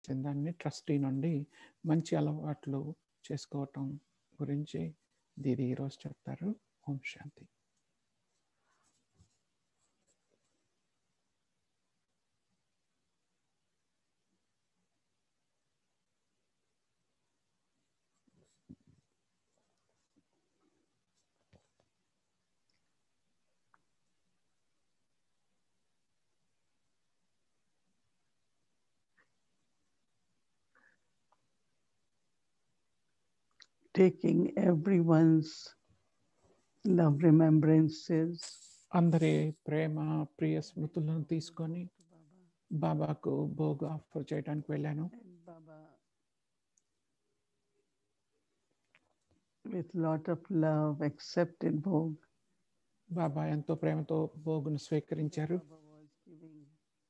దాన్ని ట్రస్టీ నుండి మంచి అలవాట్లు చేసుకోవటం గురించి దీది ఈరోజు చెప్తారు. ఓం శాంతి. Taking everyone's love remembrances, అందరి ప్రేమ ప్రియ స్మృతులను తీసుకొని బాబాకు భోగ్ ఆఫర్ చేయడానికి వెళ్ళాను. and Baba, with lot of love, accepted Bhog. బాబా ఎంతో ప్రేమతో భోగును స్వీకరించారు. Baba was giving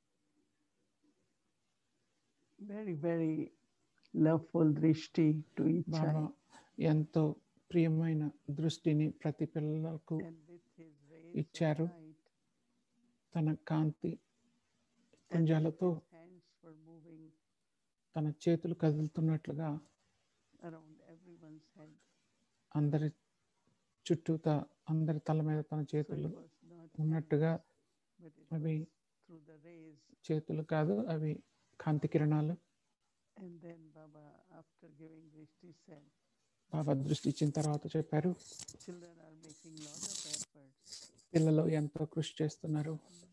very, very loveful drishti to each Baba child. ఎంతో ప్రియమైన దృష్టిని ప్రతి పిల్లలకు And with his rays ఇచ్చారు. of light, తన కాంతి and పుంజాలతో his hands were moving తన చేతులు కదులుతున్నట్లుగా around everyone's head. అందరి చుట్టూతా అందరి తల మీద తన So చేతులు it was not ఉన్నట్టుగా hands, but it అవి was through the rays. చేతులు కాదు, అవి కాంతి కిరణాలు. And then Baba, after giving drishti, said, బాబా దృష్టి ఇచ్చిన తర్వాత చెప్పారు, children are making lot of efforts. పిల్లలు ఎంతో కృషి చేస్తున్నారు.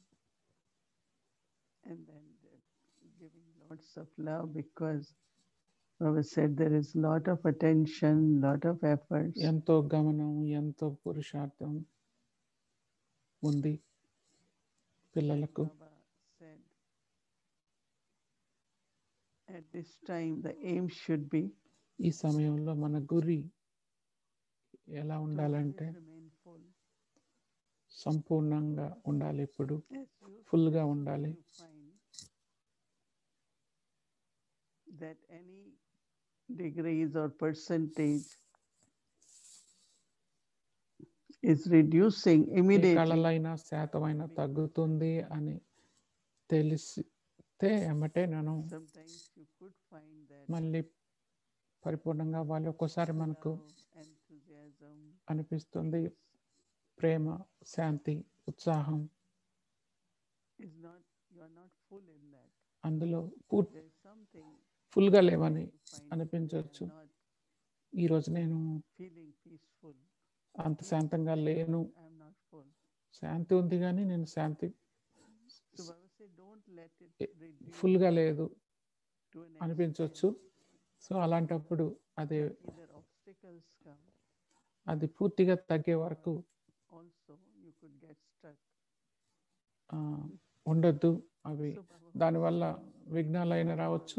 And then giving lots of love, because Baba said there is lot of attention, lot of efforts. ఎంతో గమనం, ఎంతో పురుషార్థం ఉంది పిల్లలకు. Baba said, at this time the aim should be ఈ సమయంలో మన గురి ఎలా to ఉండాలంటే always remain full. సంపూర్ణంగా ఉండాలి. ఇప్పుడు As ఫుల్గా soon as ఉండాలి. you find that any degrees or percentage is reducing A immediately, కళలైనా శాతమైనా తగ్గుతుంది అని తెలిస్తే ఎమ్మటే నేను sometimes you could find that మళ్ళీ పరిపూర్ణంగా వాళ్ళు ఒక్కోసారి మనకు love, enthusiasm, అనిపిస్తుంది peace ప్రేమ, శాంతి, ఉత్సాహం is not, you are not full in that. అందులో There is something ఫుల్గా లేవని you find today, అనిపించవచ్చు. I'm not ఈరోజు నేను feeling peaceful. అంత శాంతంగా లేను, I'm not full. శాంతి ఉంది కానీ నేను శాంతి So Baba said, don't let it reduce ఫుల్గా లేదు to an అనిపించవచ్చు. సో అలాంటప్పుడు అది extent. Either obstacles come, అది పూర్తిగా తగ్గే వరకు also you could get stuck. ఆ, ఉండొద్దు. అవి So Baba was దానివల్ల saying, విఘ్నాలైన రావచ్చు.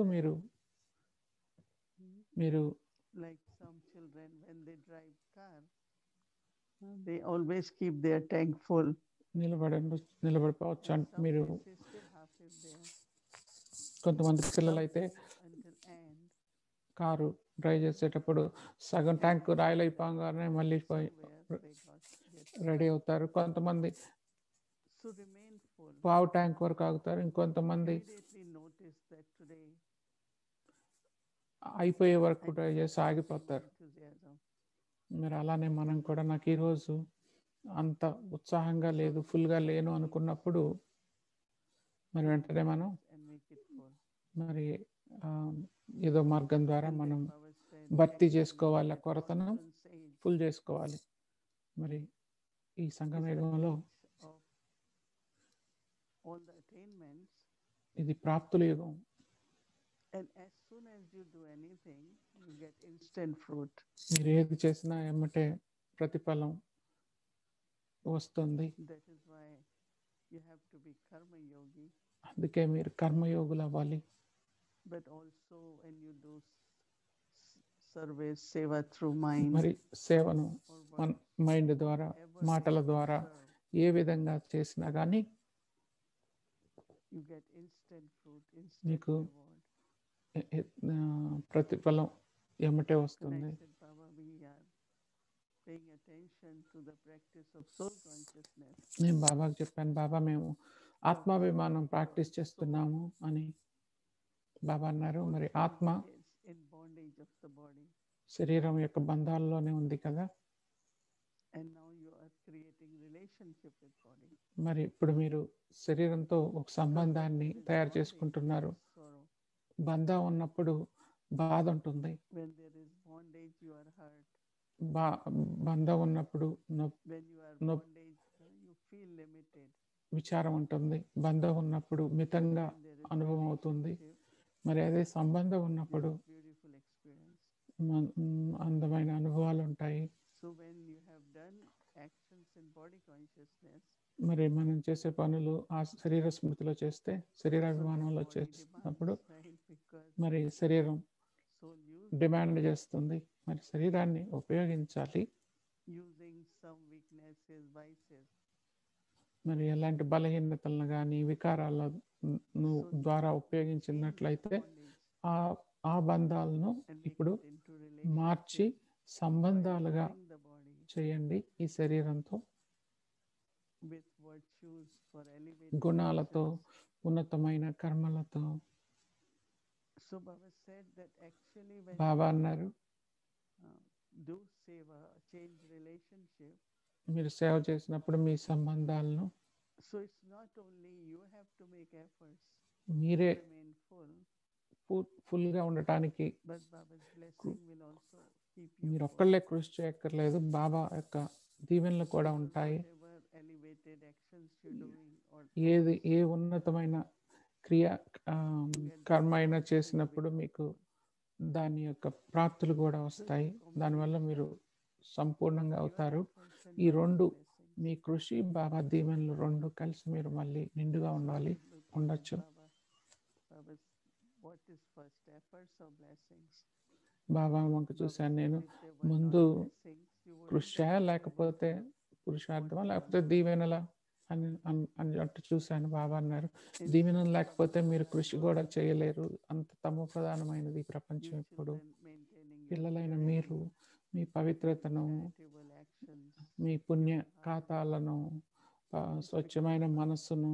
మీరు like some children when they drive car, they always keep their tank full. నిలబడిపోవచ్చు. And అంటే some మీరు places still half is there. కొంతమంది Some పిల్లలైతే places until end. Car drive చేసేటప్పుడు సగం ట్యాంక్ రాయల్ అయిపోగానే మళ్ళీ పోయి Somewhere they get ready stuck. అవుతారు. కొంతమంది So remain full. పావు ట్యాంక్ వరకు ఆగుతారు. ఇంకొంతమంది Immediately notice that today అయిపోయే వరకు I'm డ్రైవ్ not చేసి having ఆగిపోతారు. enthusiasm. మరి అలానే మనం కూడా నాకు ఈరోజు అంత ఉత్సాహంగా లేదు, ఫుల్గా లేను అనుకున్నప్పుడు మరి వెంటనే మనం And make it full. మరి ఆ, ఏదో మార్గం ద్వారా And మనం then Baba said, భర్తీ actually, చేసుకోవాలి, ఆ at కొరతను monsoon's age, ఫుల్ చేసుకోవాలి. మరి ఈ is the సంగమేగంలో age of all the attainments. ఇది ప్రాప్తుల యుగం. And as soon as you do anything, you get instant fruit. మీరు ఏది చేసినా ఎమ్మటే ప్రతిఫలం వస్తుంది. That is why you have to be karma yogi. అందుకే మీరు కర్మయోగులు అవ్వాలి. But also when you do service, seva through mind, మరి సేవను or మన work, మైండ్ ద్వారా, whatever మాటల you ద్వారా serve, ఏ విధంగా చేసినా కానీ you get instant fruit, instant మీకు reward. ప్రతిఫలం ఎమ్మటే And I వస్తుంది. said, Baba, we are paying attention to the practice of soul consciousness. నేను బాబాకి చెప్పాను, బాబా మేము ఆత్మాభిమానం ప్రాక్టీస్ చేస్తున్నాము అని. బాబా అన్నారు మరి ఆత్మ is in bondage of the body, శరీరం యొక్క బంధాల్లోనే ఉంది కదా, and now you are creating relationship with body. మరి ఇప్పుడు మీరు శరీరంతో ఒక సంబంధాన్ని There is తయారు bondage, చేసుకుంటున్నారు. there is sorrow. బంధం ఉన్నప్పుడు బాధ ఉంటుంది. When there is bondage, you are hurt. బంధం ఉన్నప్పుడు When you are no- bondage, you feel limited. విచారం ఉంటుంది. బంధం ఉన్నప్పుడు మితంగా When there is అనుభవం అవుతుంది. relationship, మరి అదే సంబంధం there ఉన్నప్పుడు is beautiful experience. అందమైన అనుభవాలు ఉంటాయి. So when you have done actions in body consciousness, మరి మనం చేసే పనులు ఆ శరీర స్మృతిలో చేస్తే, శరీరాభిమానంలో body చేసినప్పుడు demands, right? Because మరి శరీరం soul use డిమాండ్ చేస్తుంది. మరి శరీరాన్ని ఉపయోగించాలి. using some weaknesses, vices. మరి ఎలాంటి బలహీనతలను కానీ వికారాలను ద్వారా ఉపయోగించినట్లయితే ఆ ఆ బంధాలను ఇప్పుడు మార్చి సంబంధాలుగా చేయండి. ఈ శరీరంతో with virtues for గుణాలతో, actions. ఉన్నతమైన కర్మలతో. So Baba said that actually when బాబా అన్నారు do seva, change relationship. మీరు సేవ చేసినప్పుడు మీ సంబంధాలను So it's not only you have to make efforts మీరే to remain full, ఫుల్గా ఉండటానికి but Baba's blessing will also keep you మీరు full. ఒక్కళ్ళే కృషి చేయక్కర్లేదు. బాబా యొక్క దీవెనలు కూడా ఉంటాయి. Whatever elevated actions you're doing or ఏ ఉన్నతమైన క్రియ కర్మ అయినా చేసినప్పుడు మీకు దాని యొక్క ప్రాప్తులు కూడా వస్తాయి. దానివల్ల మీరు సంపూర్ణంగా అవుతారు. ఈ రెండు, మీ కృషి బాబా దీవెనలు రెండు కలిసి మీరు మళ్ళీ నిండుగా ఉండాలి, ఉండొచ్చు. what is first, efforts or blessings? బాబా వంక చూశాను నేను. ముందు కృషి లేకపోతే పురుషార్థమా, లేకపోతే దీవెనలా అని అట్టు చూశాను. బాబా అన్నారు దీవెనలు లేకపోతే మీరు కృషి కూడా చేయలేరు. అంత తమో ప్రధానమైనది ఈ ప్రపంచం. ఇప్పుడు పిల్లలైన మీరు మీ పవిత్రతను, మీ పుణ్య ఖాతాలను, స్వచ్ఛమైన మనస్సును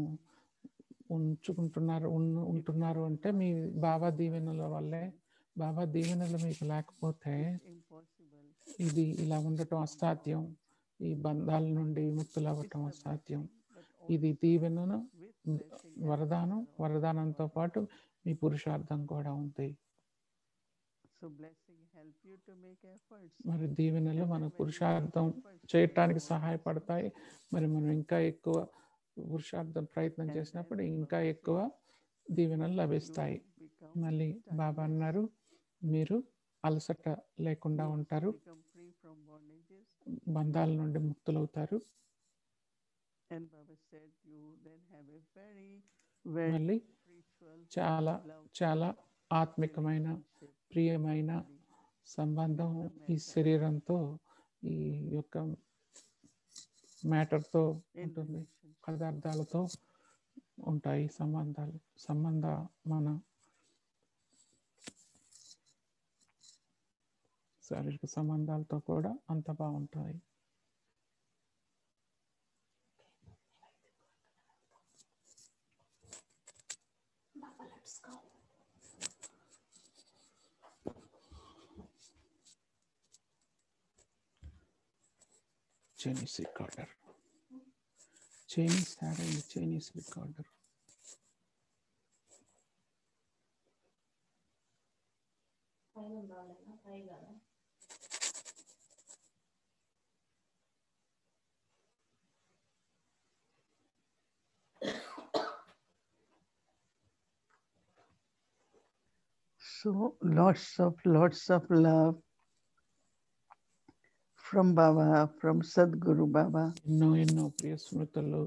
ఉంటున్నారు అంటే మీ బాబా దీవెనల వల్లే. బాబా దీవెనలు మీకు లేకపోతే ఇది ఇలా ఉండటం అసాధ్యం. ఈ బంధాల నుండి విముక్తులు అవ్వటం అసాధ్యం. ఇది దీవెనను వరదానంతో పాటు మీ పురుషార్థం కూడా ఉంది. మరి దీవెనలు మన పురుషార్థం చేయటానికి సహాయపడతాయి. మరి మనం ఇంకా ఎక్కువ పురుషార్థం ప్రయత్నం చేసినప్పుడు ఇంకా ఎక్కువ దీవెనలు లభిస్తాయి. మళ్ళీ బాబా అన్నారు మీరు అలసట లేకుండా ఉంటారు, బంధాల నుండి ముక్తులవుతారు. మళ్ళీ చాలా చాలా ఆత్మికమైన, ప్రియమైన సంబంధం ఈ శరీరంతో, ఈ యొక్క మ్యాటర్తో ఉంటుంది, పదార్థాలతో ఉంటాయి మన శారీరక సంబంధాలతో కూడా అంత బాగుంటాయి. Chinese recorder. Chinese having a Chinese recorder. So lots of love from Baba, from Sadguru Baba. ఎన్నో ప్రియ స్మృతులు.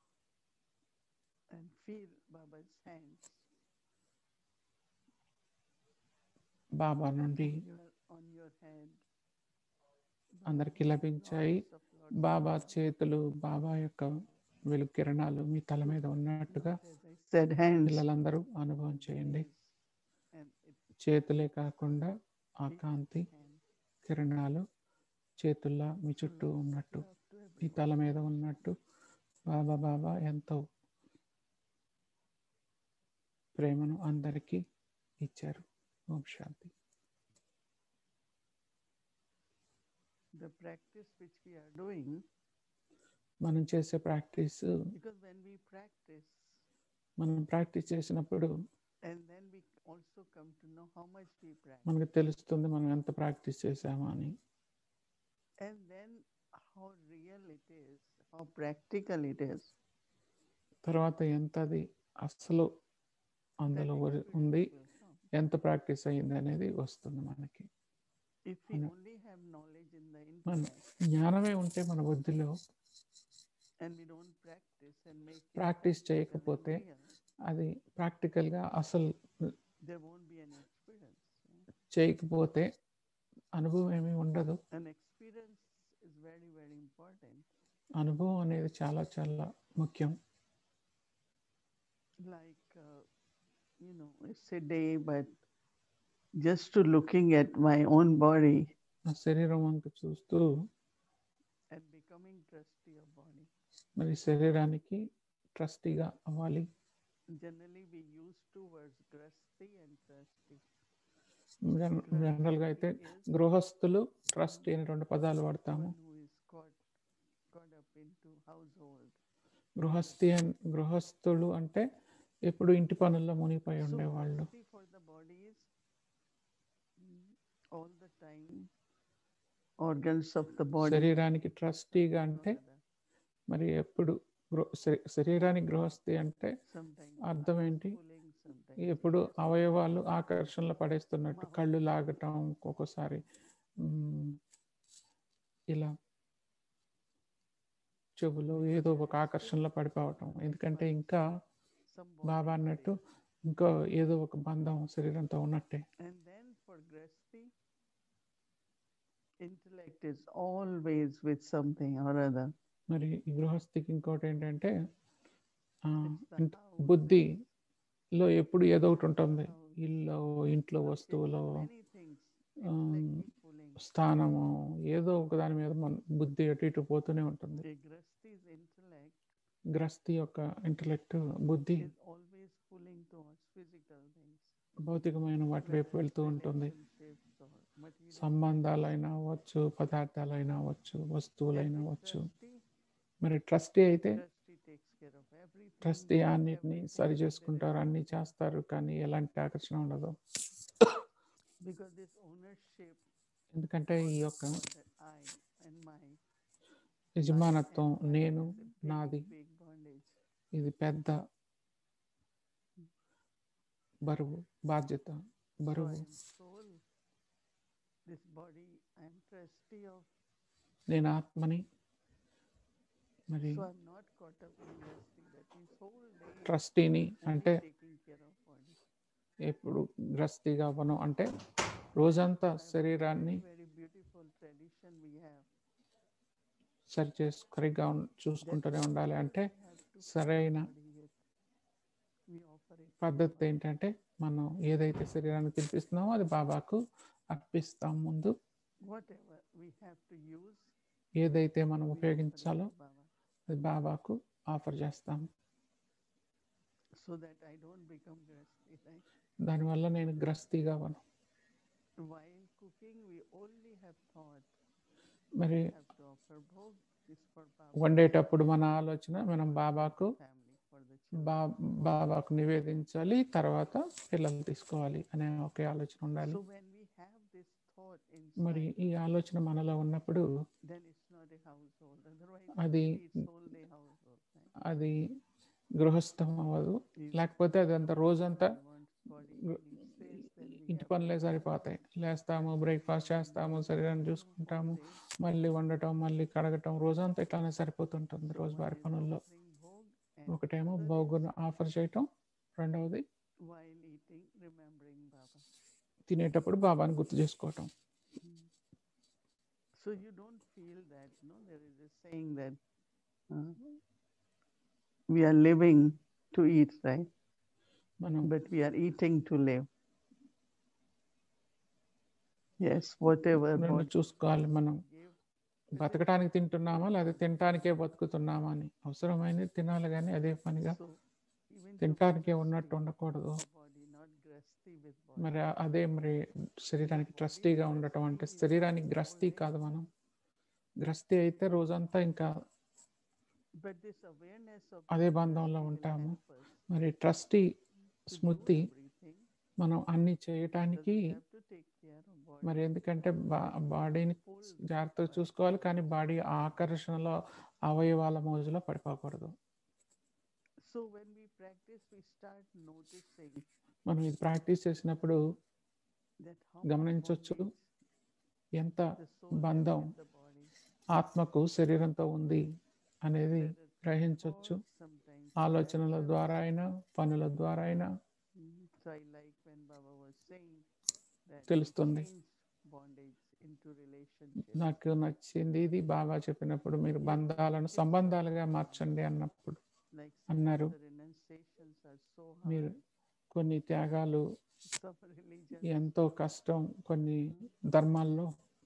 And feel Baba's hands. బాబా నుండి on your head. అందరికి లభించాయి. బాబా చేతులు, బాబా యొక్క వెలుగు కిరణాలు మీ తల మీద ఉన్నట్టుగా పిల్లలందరూ అనుభవం చేయండి. చేతులే కాకుండా ఆ కాంతి కిరణాలు చేతుల్లా మీ చుట్టూ ఉన్నట్టు, మీ తల మీద ఉన్నట్టు బాబా ఎంతో ప్రేమను అందరికీ ఇచ్చారు. ఓం శాంతి. The practice which we are doing, మనం చేసే practice, because when we practice, మనం ప్రాక్టీస్ చేసినప్పుడు and then we also come to know how much we practice, మనకు తెలుస్తుంది మనం ఎంత ప్రాక్టీస్ చేసామా అని. and then how real it is, how practical it is. తర్వాత ఎంత అది అసలు అందులో That experience ఉంది, will come. ఎంత ప్రాక్టీస్ అయ్యింది అనేది వస్తుంది మనకి. If we మన- only have knowledge in the మన intellect జ్ఞానమే ఉంటే మన బుద్ధిలో, and we don't practice and make it practice practical and చేయకపోతే real, అది ప్రాక్టికల్గా అసలు there won't be any experience. చేయకపోతే అనుభవం ఏమీ ఉండదు. An experience is very, very important. అనుభవం అనేది చాలా చాలా ముఖ్యం. Like, it's a day, but just to looking at my own body నా శరీరం వంక చూస్తూ and becoming trustee of body. మరి శరీరానికి ట్రస్టీగా అవ్వాలి. Generally, we use two words, grasti and trustee. జనరల్గా అయితే గృహస్థులు, ట్రస్టీ అనే 2 పదాలు వాడతాము. One who is caught up into household. గృహస్థులు అంటే ఎప్పుడు ఇంటి పనుల్లో మునిగిపోయి ఉండేవాళ్ళు. Trustee for the body is all the time organs of the body. శరీరానికి ట్రస్టీగా అంటే మరి ఎప్పుడు శరీరానికి గృహస్థి అంటే అర్థం ఏంటి? ఎప్పుడు అవయవాలు ఆకర్షణలో పడేస్తున్నట్టు, కళ్ళు లాగటం, ఒక్కొక్కసారి ఇలా చెవులో ఏదో ఒక ఆకర్షణలో పడిపోవటం. ఎందుకంటే ఇంకా బాబా అన్నట్టు ఇంకా ఏదో ఒక బంధం శరీరంతో ఉన్నట్టే. And then for grasti, intellect is always with something or other. మరి ఈ గృహస్థికి ఇంకోటి ఏంటంటే బుద్ధిలో ఎప్పుడు ఏదో ఒకటి ఉంటుంది. ఇల్లు, ఇంట్లో వస్తువులు, స్థానము, ఏదో ఒక దాని మీద మన బుద్ధి అటు ఇటు పోతూనే ఉంటుంది. గ్రస్తి యొక్క ఇంటలెక్ట్, బుద్ధి భౌతికమైన వాటి వైపు వెళ్తూ ఉంటుంది. సంబంధాలైనా అవ్వచ్చు, పదార్థాలైనా అవ్వచ్చు, వస్తువులైనా అవ్వచ్చు. మరి ట్రస్టీ అయితే ట్రస్టీ అన్నిటినీ సరి చేసుకుంటారు, అన్ని చేస్తారు, కానీ ఎలాంటి ఆకర్షణ ఉండదు. ఎందుకంటే ఈ యొక్క యజమానత్వం, నేను, నాది, ఇది పెద్ద బరువు, బాధ్యత, బరువు. నేను ఆత్మని. మరి ట్రస్టీని అంటే ఎప్పుడు గ్రస్తిగా అవ్వను అంటే రోజంతా శరీరాన్ని సరిగ్గా చూసుకుంటూనే ఉండాలి. అంటే సరైన పద్ధతి ఏంటంటే మనం ఏదైతే శరీరాన్ని తినిపిస్తున్నామో అది బాబాకు అర్పిస్తాం. ముందు ఏదైతే మనం ఉపయోగించాలో అది బాబాకు ఆఫర్ చేస్తాం. దానివల్ల నేను గ్రస్తిగా అవ్వను. మరి వండేటప్పుడు మన ఆలోచన మనం బాబాకు నివేదించాలి, తర్వాత పిల్లలు తీసుకోవాలి అనే ఒకే ఆలోచన ఉండాలి. మరి ఈ ఆలోచన మనలో ఉన్నప్పుడు అది గృహస్థం అవ్వదు. లేకపోతే అదంతా రోజంతా ఇంటి పనులే సరిపోతాయి. లేస్తాము, బ్రేక్ఫాస్ట్ చేస్తాము, శరీరాన్ని చూసుకుంటాము, మళ్ళీ వండటం, మళ్ళీ కడగటం, రోజంతా ఇట్లానే సరిపోతుంటుంది రోజువారి పనుల్లో. ఒకటేమో భోగును ఆఫర్ చేయటం, రెండవది తినేటప్పుడు బాబాని గుర్తు చేసుకోవటం. So you don't feel that, there is a saying that we are living to eat, right? But we are eating to live. Yes, whatever. చూసుకోవాలి, మనం బతకటానికి తింటున్నామా లేదా తినటానికే బతుకుతున్నామా అని. అవసరమైనది తినాలి, కానీ అదే పనిగా తినటానికే ఉన్నట్టు ఉండకూడదు. with body. మరి అదే మరి శరీరానికి ట్రస్టీగా ఉండటం అంటే శరీరానికి గ్రస్తీ కాదు మనం. గ్రస్తీ అయితే రోజంతా ఇంకా But this awareness of అదే this బంధంలో trustee will ఉంటాము. help us మరి ట్రస్టీ to do స్మృతి everything. మనం అన్ని Because చేయటానికి we have to take care of body. మరి ఎందుకంటే బాడీని జాగ్రత్తగా చూసుకోవాలి, కానీ బాడీ ఆకర్షణలో అవయవాల మోజులో పడిపోకూడదు. So when we practice, we start noticing మనం ఇది ప్రాక్టీస్ చేసినప్పుడు that how గమనించవచ్చు bondage ఎంత the soul has బంధం with the body. ఆత్మకు శరీరంతో ఉంది అనేది Whether through గ్రహించవచ్చు. thoughts, sometimes ఆలోచనల actions. ద్వారా అయినా, పనుల ద్వారా అయినా So I like when Baba was saying that తెలుస్తుంది. change bondage into relationship. నాకు నచ్చింది ఇది బాగా చెప్పినప్పుడు, మీరు బంధాలను సంబంధాలుగా మార్చండి అన్నప్పుడు Like అన్నారు. the renunciations are so మీరు hard. కొన్ని త్యాగాలు Some religions ఎంతో కష్టం, కొన్ని ధర్మాల్లో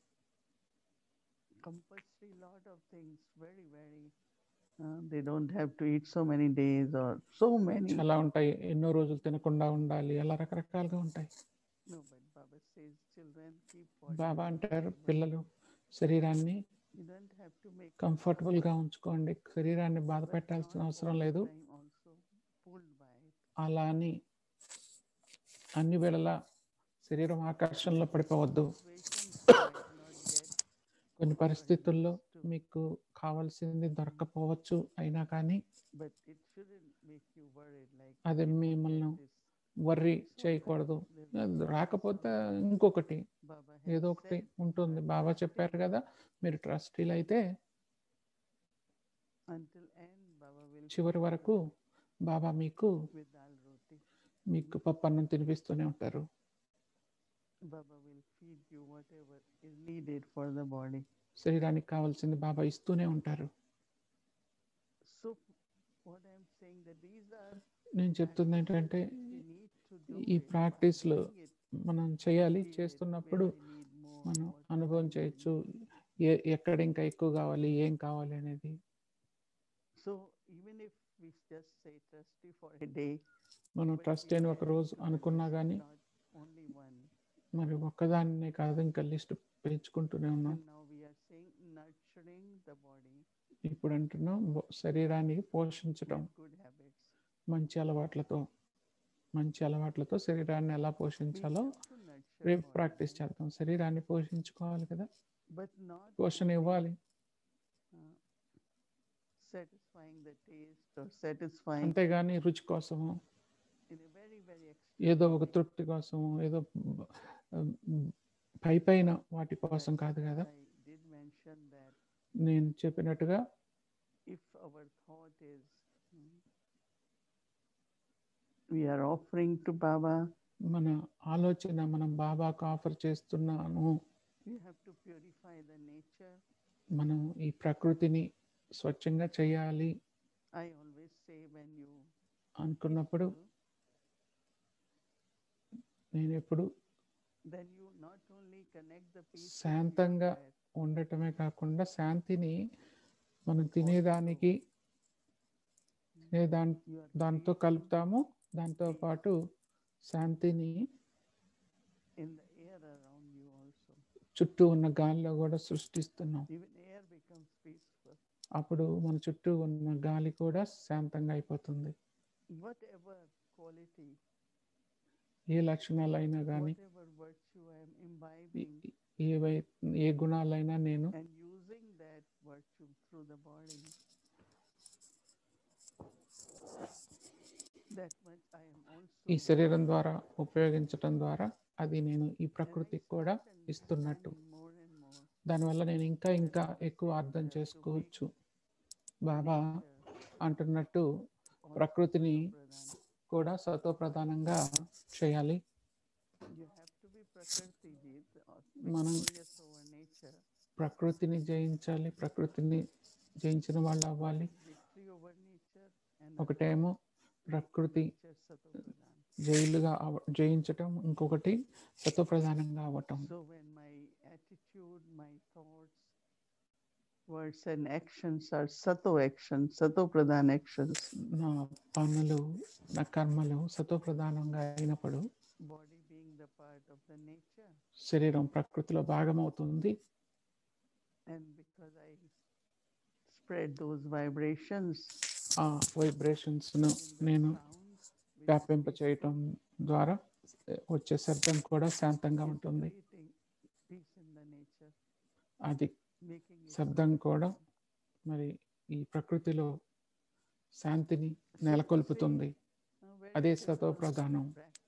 compulsory lot of things, very they don't have to eat so many days or so many. చాలా ఉంటాయి, ఎన్నో రోజులు తినకుండా ఉండాలి, అలా రకరకాలుగా ఉంటాయి. No, but Baba says children keep body బాబా అంటారు, comfortable. పిల్లలు శరీరాన్ని You don't have to make comfortable గా ఉంచుకోండి, శరీరాన్ని బాధ but పెట్టాల్సిన not అవసరం all the లేదు. time also pulled by it. అలా అని అన్ని వేళలా శరీరం ఆకర్షణలో పడిపోవద్దు. Situations you might not get, కొన్ని పరిస్థితుల్లో మీకు కావాల్సింది దొరకపోవచ్చు, అయినా కానీ but it shouldn't make you worried like అది you don't మిమ్మల్ని get this. వర్రీ చేయకూడదు. రాకపోతే ఇంకొకటి Baba ఏదో has ఒకటి said, ఉంటుంది. బాబా చెప్పారు కదా, మీరు ట్రస్టీలు అయితే until end Baba will చివరి feed వరకు you బాబా మీకు with dal roti. మీకు పప్పన్నం తినిపిస్తూనే ఉంటారు. Baba will feed you whatever is needed for the body. శరీరానికి కావాల్సింది బాబా ఇస్తూనే ఉంటారు. So what I'm saying that these are నేను చెప్తుంది ఏంటంటే, we need to do ఈ it. ప్రాక్టీస్లు Doing it, మనం చేయాలి. feel it, చేస్తున్నప్పుడు where I need more, మనం what do అనుభవం I need. చేయొచ్చు, ఎక్కడ ఇంకా ఎక్కువ కావాలి, ఏం కావాలి అనేది. So even if we just say trustee for a day, మనం but ట్రస్ట్ we అని are ఒక adding రోజు to the అనుకున్నా list, కానీ not only one. మరి ఒక్కదాన్నే కాదు, ఇంకా లిస్ట్ పెంచుకుంటూనే ఉన్నాం. And now we are saying nurturing the body ఇప్పుడు అంటున్నాం శరీరాన్ని పోషించటం with good habits. మంచి అలవాట్లతో. మంచి అలవాట్లతో శరీరాన్ని ఎలా We పోషించాలో have to nurture రేపు body, ప్రాక్టీస్ చేద్దాం. శరీరాన్ని పోషించుకోవాలి కదా, but not పోషణ only, ఇవ్వాలి. satisfying the taste or satisfying అంతేగాని రుచి కోసము, in a very ఏదో ఒక extreme way. తృప్తి కోసము, ఏదో పైన వాటి కోసం కాదు As కదా. I did mention that నేను చెప్పినట్టుగా if our thought is we are offering to Baba, మన ఆలోచన మనం బాబాకు ఆఫర్ చేస్తున్నాను, we have to purify the nature. మనం ఈ ప్రకృతిని స్వచ్ఛంగా చేయాలి I always say when you అనుకున్నప్పుడు peaceful, నేను ఎప్పుడు then you not only connect the peace with your శాంతంగా breath, ఉండటమే కాకుండా శాంతిని మనం తినేదానికి you are దాంతో creating కలుపుతాము. దాంతో పాటు శాంతిని in the air around you also. చుట్టూ ఉన్న గాలిలో కూడా సృష్టిస్తున్నాం. Even air becomes peaceful. అప్పుడు మన చుట్టూ ఉన్న గాలి కూడా శాంతంగా అయిపోతుంది. Whatever quality, ఏ లక్షణాలైనా కానీ, whatever virtue I am imbibing ఏ గుణాలైనా నేను and using that virtue through the body, that much I am also ఈ శరీరం ద్వారా ఉపయోగించటం ద్వారా అది నేను ఈ ప్రకృతికి కూడా ఇస్తున్నట్టు. more and more దానివల్ల నేను ఇంకా ఇంకా ఎక్కువ అర్థం చేసుకోవచ్చు. బాబా అంటున్నట్టు ప్రకృతిని కూడా సతో ప్రధానంగా చేయాలి. you have to be prakriti jit, మనం victorious over nature. ప్రకృతిని జయించాలి, ప్రకృతిని జయించిన వాళ్ళు అవ్వాలి. Victory over nature and ఒకటేమో ప్రకృతి nature sato pradhan. జయించటం, ఇంకొకటి సతో ప్రధానంగా అవ్వటం. So when my attitude, my thoughts, words and actions are sato actions, sato pradhan actions, నా పనులు, నా కర్మలు సతో ప్రధానంగా అయినప్పుడు, body being of the nature. శరీరం ప్రకృతిలో భాగమవుతుంది. And because I spread those vibrations ఆ వైబ్రేషన్స్ను in the నేను sound, which is వ్యాపింప చేయటం ద్వారా వచ్చే శబ్దం కూడా శాంతంగా is ఉంటుంది. creating peace in the nature, అది making it శబ్దం కూడా మరి ఈ ప్రకృతిలో శాంతిని నెలకొల్పుతుంది. అదే సతో ప్రధానం.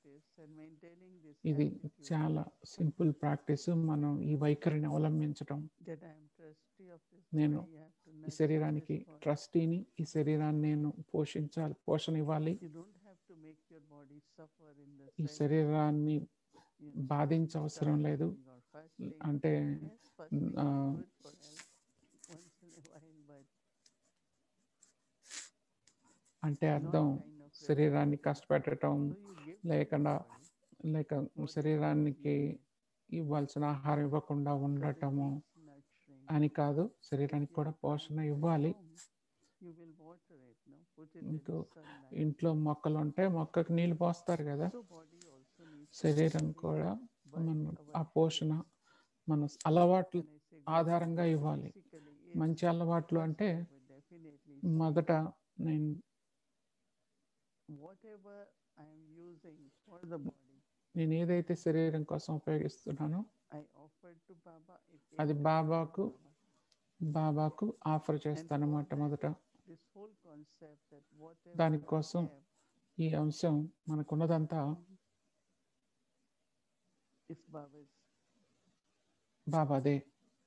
ఇది చాలా సింపుల్ ప్రాక్టీస్. మనం ఈ వైఖరిని అవలంబించటం. నేను ఈ శరీరానికి ట్రస్టీని, ఈ శరీరాన్ని నేను పోషించాలి, పోషణ ఇవ్వాలి. ఈ శరీరాన్ని బాధించవసరం లేదు. అంటే అంటే అర్థం శరీరాన్ని కష్టపెట్టడం లేక శరీరానికి ఇవ్వాల్సిన ఆహారం ఇవ్వకుండా ఉండటము అని కాదు. శరీరానికి కూడా పోషణ ఇవ్వాలి. మీకు ఇంట్లో మొక్కలు ఉంటే మొక్కకు నీళ్ళు పోస్తారు కదా, శరీరం కూడా ఆ పోషణ మన అలవాట్లు ఆధారంగా ఇవ్వాలి. మంచి అలవాట్లు అంటే మొదట నేను ఏదైతే శరీరం కోసం ఉపయోగిస్తున్నానో అది బాబాకు ఆఫర్ చేస్తానన్నమాట మొదట. దానికోసం ఈ అంశం మనకున్నదంతా బాబాదే.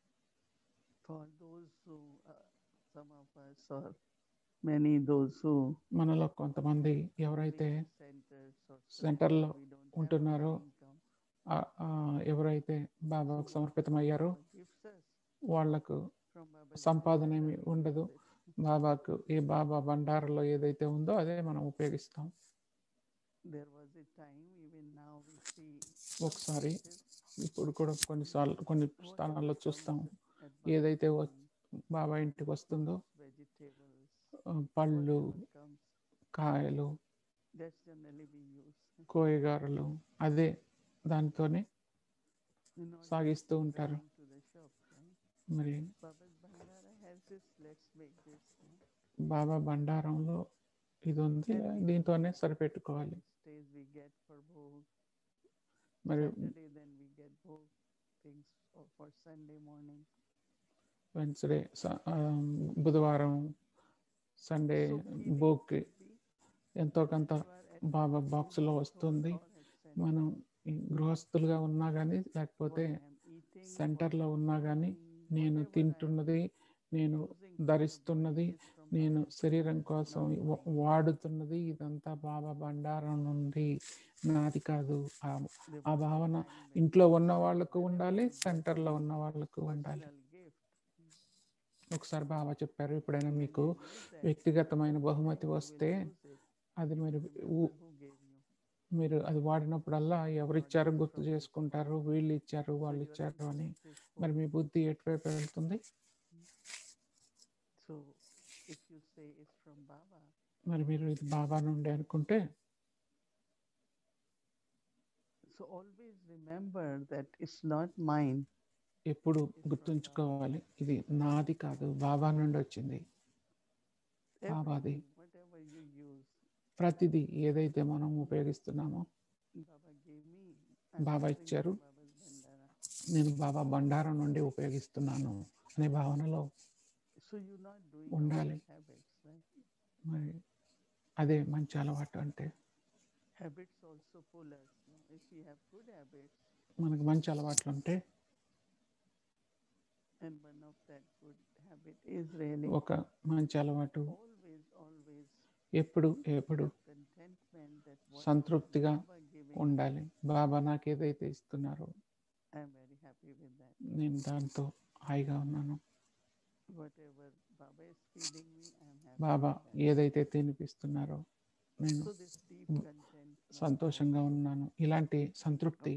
మనలో కొంతమంది ఎవరైతే సెంటర్లో ఉంటున్నారో, ఎవరైతే బాబాకు సమర్పితమయ్యారో వాళ్లకు సంపాదన ఏమి ఉండదు. బాబాకు ఏ బాబా బండారులో ఏదైతే ఉందో అదే మనం ఉపయోగిస్తాం. ఒకసారి ఇప్పుడు కూడా కొన్ని స్థానాల్లో చూస్తాం, ఏదైతే బాబా ఇంటికి వస్తుందో పళ్ళు, కాయలు, కూరగాయలు అదే దానితోనే సాగిస్తూ ఉంటారు. మరి బాబా బండారంలో ఇది ఉంది, దీంతోనే సరిపెట్టుకోవాలి. మరి వెన్స్డే, బుధవారం, సండే భోగ్కి ఎంతో కొంత బాబా బాక్స్లో వస్తుంది. మనం గృహస్థులుగా ఉన్నా కానీ లేకపోతే సెంటర్లో ఉన్నా కానీ నేను తింటున్నది, నేను ధరిస్తున్నది, నేను శరీరం కోసం వాడుతున్నది ఇదంతా బాబా బండారం నుండి, నాది కాదు. ఆ భావన ఇంట్లో ఉన్న వాళ్ళకు ఉండాలి, సెంటర్లో ఉన్న వాళ్ళకు ఉండాలి. ఒకసారి బాబా చెప్పారు, ఎప్పుడైనా మీకు వ్యక్తిగతమైన బహుమతి వస్తే అది మీరు అది వాడినప్పుడల్లా ఎవరిచ్చారో గుర్తు చేసుకుంటారు, వీళ్ళు ఇచ్చారు, వాళ్ళు ఇచ్చారు అని. మరి మీ బుద్ధి ఎటువైపు వెళ్తుంది? మరి మీరు ఇది బాబా నుండి అనుకుంటే ఎప్పుడు గుర్తుంచుకోవాలి, ఇది నాది కాదు, బాబా నుండి వచ్చింది, బాబాది. ప్రతిదీ ఏదైతే మనం ఉపయోగిస్తున్నామో బాబా ఇచ్చారు, నేను బాబా బండారం నుండి ఉపయోగిస్తున్నాను అనే భావనలో ఉండాలి. మరి అదే మంచి అలవాటు. అంటే మనకు మంచి అలవాట్లు ఉంటే ఒక మంచి అలవాటు ఎప్పుడు సంతృప్తిగా ఉండాలి. బాబా నాకు ఏదైతే ఇస్తున్నారో నేను దాంతో హాయిగా ఉన్నాను. బాబా ఏదైతే తినిపిస్తున్నారో నేను సంతోషంగా ఉన్నాను. ఇలాంటి సంతృప్తి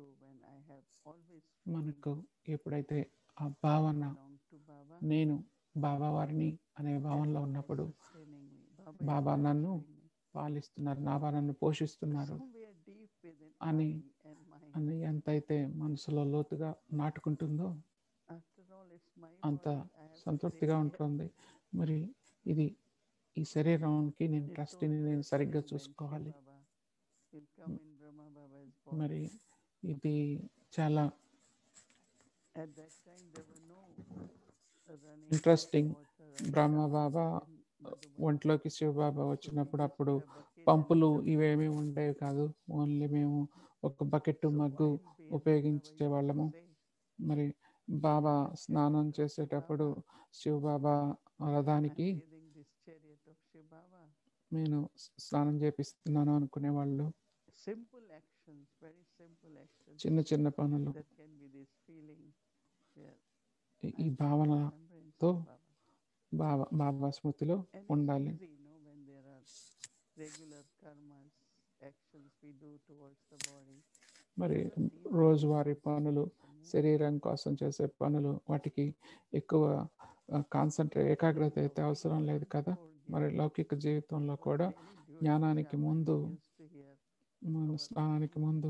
మనకు ఎప్పుడైతే ఆ భావన, నేను బాబా వారిని అనే భావనలో ఉన్నప్పుడు బాబా నన్ను పాలిస్తున్నారు, బాబా నన్ను పోషిస్తున్నారు అని ఎంతైతే మనసులో లోతుగా నాటుకుంటుందో after all, it's my అంత body. I have to సంతృప్తిగా take care. ఉంటుంది. మరి ఇది ఈ శరీరానికి నేను It's so ట్రస్టీని నేను సరిగ్గా interesting when Shiv చూసుకోవాలి. Baba will come in Brahma Baba's body. మరి ఇది చాలా At that time, there were no running interesting. water and Brahma showers Baba in Madhubani. ఒంట్లోకి శివబాబా So we వచ్చినప్పుడు used అప్పుడు to have bucket and పంపులు some ఇవేమీ water. ఉండేవి కాదు. ఓన్లీ మేము ఒక bucket So mug while bathing, Baba ఉపయోగించే used to వాళ్ళము. say, మరి బాబా "This is స్నానం chariot of చేసేటప్పుడు Baba. శివబాబా I'm రథానికి bathing this chariot of Shiv Baba." నేను స్నానం చేపిస్తున్నాను అనుకునేవాళ్ళు. Simple actions, very simple actions. చిన్న చిన్న పనులు That can be this feeling where ఈ I'm భావనతో remembrance of Baba. బాబా స్మృతిలో And it's ఉండాలి. easy, when there are regular karmas, actions we do towards the body. మరి You don't need రోజువారీ much పనులు, concentration, yeah. శరీరం కోసం చేసే పనులు, వాటికి ఎక్కువ ఏకాగ్రత అయితే అవసరం లేదు కదా. మరి లౌకిక జీవితంలో కూడా జ్ఞానానికి ముందు, మన స్నానానికి ముందు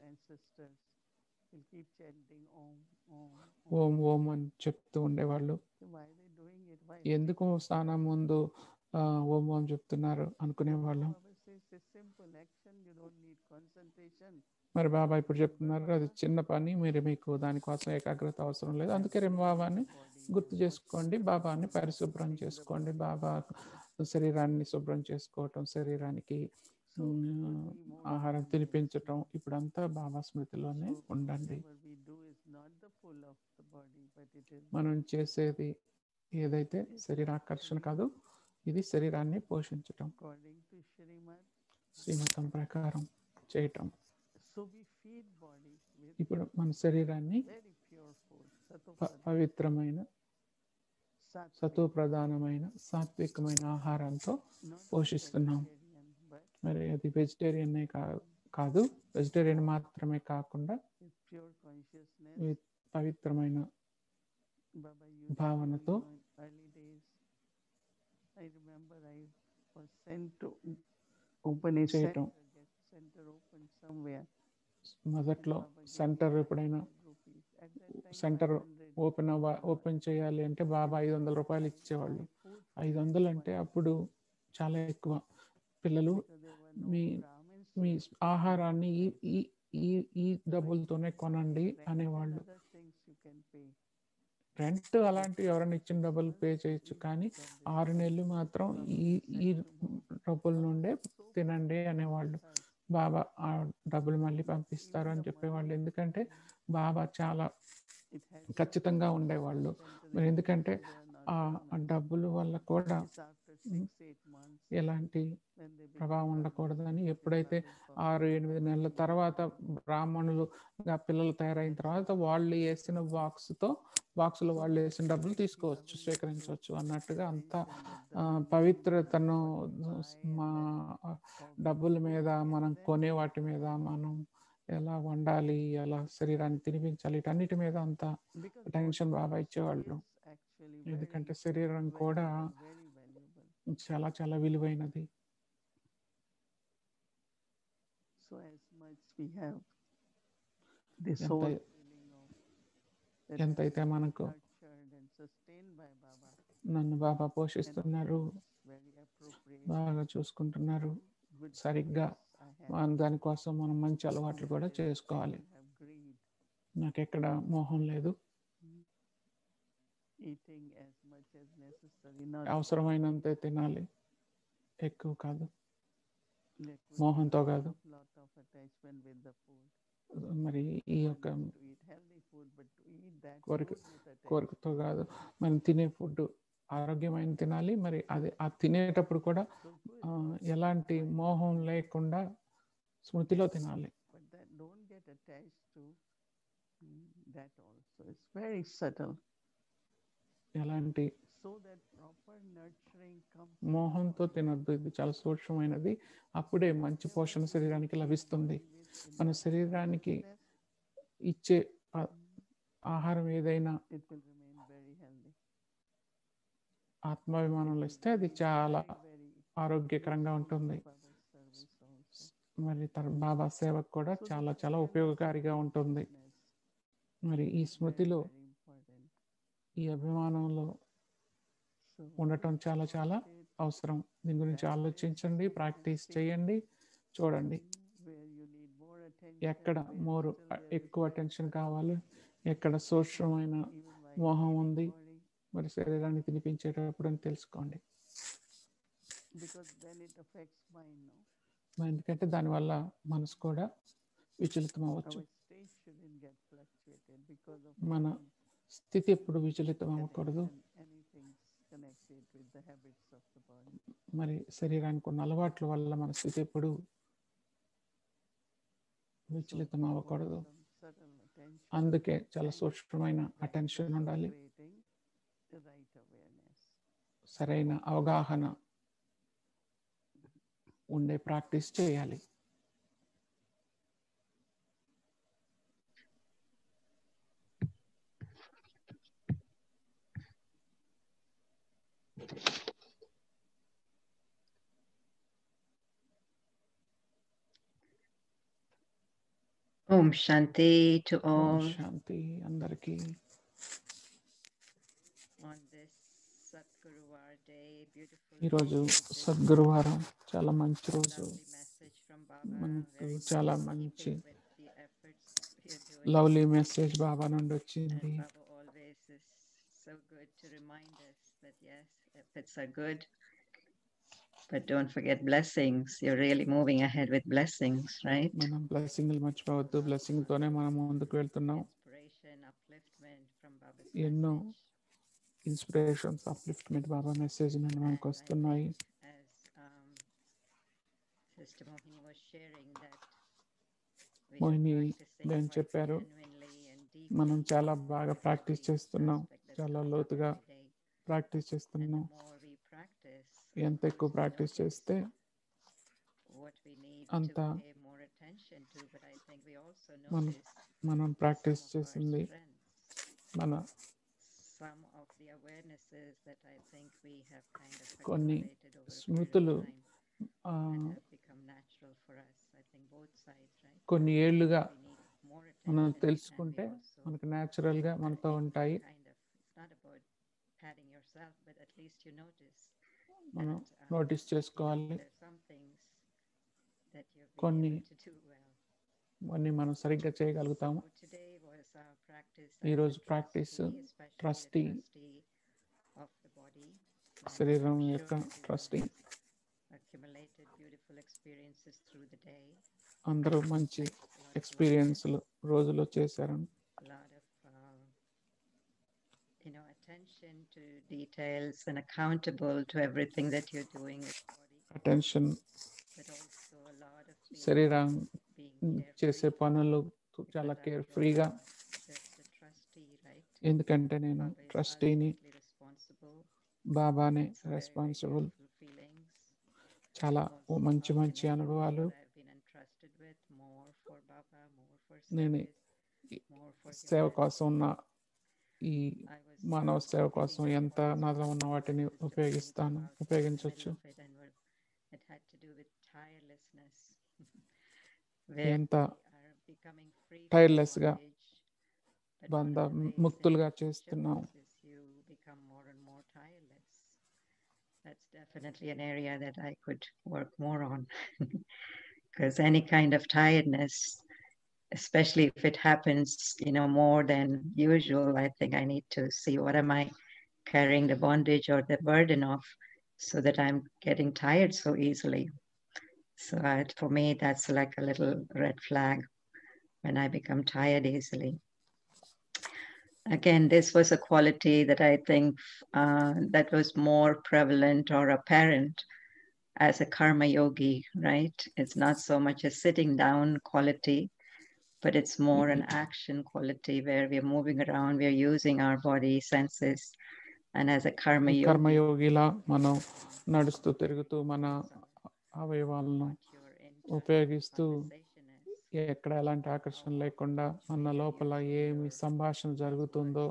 ఓం ఓం అని చెప్తూ ఉండేవాళ్ళు. ఎందుకు స్నానం ముందు ఓం ఓం చెప్తున్నారు అనుకునేవాళ్ళం. మరి బాబా ఇప్పుడు చెప్తున్నారు అది చిన్న పని, మీరు మీకు దానికోసం ఏకాగ్రత అవసరం లేదు. అందుకే బాబాని గుర్తు చేసుకోండి, బాబాని పరిశుభ్రం చేసుకోండి. బాబా శరీరాన్ని శుభ్రం చేసుకోవటం, శరీరానికి ఆహారం తినిపించటం, ఇప్పుడంతా బాబా స్మృతిలోనే ఉండండి. మనం చేసేది ఏదైతే శరీరాకర్షణ కాదు, ఇది శరీరాన్ని పోషించటం, శ్రీమతం ప్రకారం చేయటం. ఇప్పుడు మన శరీరాన్ని పవిత్రమైన, సత్వ ప్రధానమైన, సాత్వికమైన ఆహారంతో పోషిస్తున్నాం. మరి అది వెజిటేరియనే కాదు, వెజిటేరియన్ మాత్రమే కాకుండా పవిత్రమైన భావనతో చేయటం. మొదట్లో సెంటర్ ఎప్పుడైనా సెంటర్ ఓపెన్ చేయాలి అంటే బాబా 500 రూపాయలు ఇచ్చేవాళ్ళు. 500 అంటే అప్పుడు చాలా ఎక్కువ. పిల్లలు మీ ఆహారాన్ని ఈ డబ్బులతోనే కొనండి అనేవాళ్ళు. రెంట్ అలాంటివి ఎవరైనా ఇచ్చిన డబ్బులు పే చేయొచ్చు, కానీ 6 నెలలు మాత్రం ఈ డబ్బుల నుండే తినండి అనేవాళ్ళు. బాబా ఆ డబ్బులు మళ్ళీ పంపిస్తారు అని చెప్పేవాళ్ళు. ఎందుకంటే బాబా చాలా ఖచ్చితంగా ఉండేవాళ్ళు. మరి ఎందుకంటే ఆ డబ్బుల వల్ల కూడా ఎలాంటి ప్రభావం ఉండకూడదని, ఎప్పుడైతే 6-8 నెలల తర్వాత బ్రాహ్మణులుగా పిల్లలు తయారైన తర్వాత వాళ్ళు వేసిన బాక్సులో వాళ్ళు వేసిన డబ్బులు తీసుకోవచ్చు, స్వీకరించవచ్చు అన్నట్టుగా అంత పవిత్రతను మా డబ్బుల మీద, మనం కొనే వాటి మీద, మనం ఎలా వండాలి, ఎలా శరీరాన్ని తినిపించాలి, వీటన్నిటి మీద అంత టెన్షన్ బాబా ఇచ్చేవాళ్ళు. ఎందుకంటే శరీరం కూడా చాలా చాలా విలువైనది. ఎంతైతే మనకు నన్ను బాబా పోషిస్తున్నారు, బాగా చూసుకుంటున్నారు, సరిగ్గా దానికోసం మనం మంచి అలవాట్లు కూడా చేసుకోవాలి. నాకు ఎక్కడ మోహం లేదు. అవసరమైనంతే తినాలి, ఎక్కువ కాదు, మోహంతో కాదు. మరి ఈ యొక్క కోరికతో కాదు, మనం తినే ఫుడ్ ఆరోగ్యమైన తినాలి. మరి అది ఆ తినేటప్పుడు కూడా ఎలాంటి మోహం లేకుండా స్మృతిలో తినాలి. ఎలాంటి మోహంతో తినద్దు, ఇది చాలా సూక్ష్మమైనది. అప్పుడే మంచి పోషణ శరీరానికి లభిస్తుంది. మన శరీరానికి ఇచ్చే ఆహారం ఏదైనా ఆత్మాభిమానంలో ఇస్తే అది చాలా ఆరోగ్యకరంగా ఉంటుంది. మరి బాబా సేవకు కూడా So చాలా this చాలా awareness of ఉపయోగకారిగా ఉంటుంది. mindfulness మరి ఈ is very, స్మృతిలో very important. ఈ అభిమానంలో So ఉండటం చాలా చాలా meditate, అవసరం. దీని గురించి practice, ఆలోచించండి, and ప్రాక్టీస్ see చేయండి, చూడండి where you need more attention, ఎక్కడ where still there is ఎక్కువ less అటెన్షన్ subtle కావాలి, ఎక్కడ సూక్ష్మమైన even while మోహం feeding ఉంది, body, మరి శరీరాన్ని తినిపించేటప్పుడు అని తెలుసుకోండి. because then it affects mind, no? ఎందుకంటే దానివల్ల మనసు కూడా విచలితం అవ్వచ్చు. Our state shouldn't get fluctuated because of మన any స్థితి ఎప్పుడు విచలితం అవ్వకూడదు. connection, anything connected with the habits of the body. మరి శరీరానికి ఉన్న అలవాట్ల వల్ల మన స్థితి ఎప్పుడు So విచలితం we want అవ్వకూడదు. some subtle attention అందుకే చాలా and సూక్ష్మమైన practice అటెన్షన్ ఉండాలి, cultivating the right awareness. సరైన అవగాహన ఉండే ప్రాక్టీస్ చేయాలి. Om Shanti to Om all శాంతి అందరికీ. on this Sadguruvar day. Beautiful ఈరోజు day. This సద్గురువారం, చాలా మంచి రోజు. lovely message from Baba. మనకు Very much చాలా in మంచి keeping with the efforts we are doing. Lovely message Baba నుండి And వచ్చింది. Baba always is so good to remind us that yes, efforts are good, but don't forget blessings. You're really moving ahead with blessings, right? మనం బ్లెస్సింగ్లు మర్చిపోవద్దు. Blessing తోనే మనం ముందుకు వెళ్తున్నాం. Inspiration, upliftment from Baba's ఎన్నో message. Inspirations, upliftment Baba message నుండి మనకు And I వస్తున్నాయి. think as Sister Mohini was sharing that we are Mohini practicing నేను quite చెప్పారు, genuinely and మనం deeply చాలా బాగా every ప్రాక్టీస్ చేస్తున్నాం, aspect that చాలా comes up లోతుగా every day. Practice And the చేస్తున్నాం. more we practice, ఎంత of ఎక్కువ course, we ప్రాక్టీస్ notice చేస్తే what we need అంత to pay more attention to. But I think we also మనం notice మనం some practice of our చేసింది strengths, మన some of the awarenesses that I think we have kind of కొన్ని accumulated over a period స్మృతులు of time ఆ, and have become natural for us. I think both sides, right? కొన్ని ఏళ్ళుగా We need more మనం attention, తెలుసుకుంటే and we also మనకు న్యాచురల్గా మనతో ఉంటాయి. kind of, it's not about patting yourself, but at least you notice మనం that నోటీస్ చేసుకోవాలి. there's some things that you've been కొన్ని able to do well. కొన్ని మనం సరిగ్గా చేయగలుగుతాము. So today was our practice ఈరోజు as a practice trustee, especially trustee, the trustee of the body. And శరీరం I'm యొక్క sure everyone trustee. has accumulated beautiful experiences through the day. అందరూ మంచి ఎక్స్పీరియన్స్లు రోజులో చేశారని, A lot of attention to details and accountable to everything that you're doing with the body, attention, but also a lot of శరీరం being చేసే carefree, పనులు చాలా because care after ఫ్రీగా. all, just a trustee, right? ఎందుకంటే నేను Baba is ట్రస్టీని, ultimately responsible. బాబానే It's very, very responsible. beautiful feelings. చాలా Also మంచి how మంచి can I do అనుభవాలు. what I've been entrusted with, more for Baba, more for నేను service, more for సేవ humanity. కోసం ఉన్న ఈ I was మానవ సేవ giving కోసం a ఎంత talk నాలో ఉన్న వాటిని Sister Mohini ఉపయోగిస్తాను, came out in the ఉపయోగించవచ్చు. middle of it, and it had to do with tirelessness, where ఎంత we are becoming free from టైర్లెస్గా bondage. But one of the ways ముక్తులుగా that it చేస్తున్నాం. shows is you become more and more tireless. That's definitely an area that I could work more on. Because any kind of tiredness, especially if it happens, more than usual, I think I need to see what am I carrying the bondage or the burden of, so that I'm getting tired so easily. So for me, that's like a little red flag when I become tired easily. Again, this was a quality that I think that was more prevalent or apparent as a karma yogi, right? It's not so much a sitting down quality, but it's more an action quality where we're moving around, we're using our body senses. And as a karma yogi, కర్మయోగిలా మనం నడుస్తూ తిరుగుతూ మన అవయవాలను ఉపయోగిస్తూ ఎక్కడ ఎలాంటి ఆకర్షణ లేకుండా మన లోపల ఏమి సంభాషణ జరుగుతుందో